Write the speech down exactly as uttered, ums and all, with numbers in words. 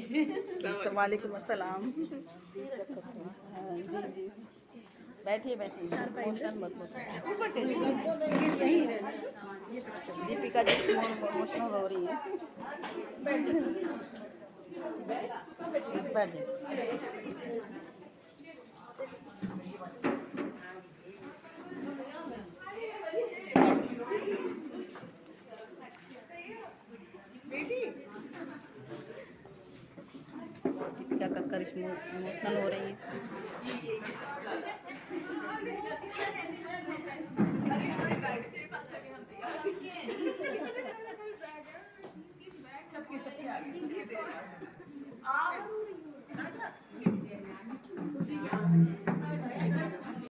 वालेकुम अस्सलाम। जी जी बैठिए बैठिए, इमोशन मत मत। ये सही है। दीपिका जी इमोशनल हो रही है। बैठ जाइए। दीपिका कक्कर इमोशनल हो रही है। सबके सबके आगे